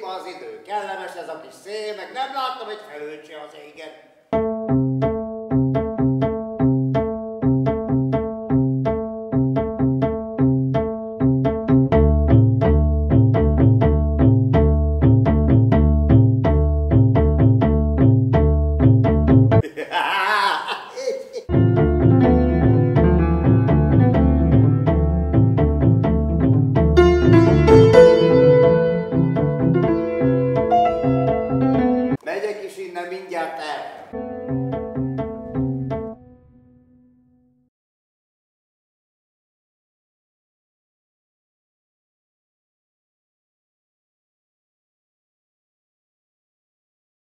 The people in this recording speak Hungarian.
az idő, kellemes ez a kis szél, meg nem láttam egy felhőt se az égen.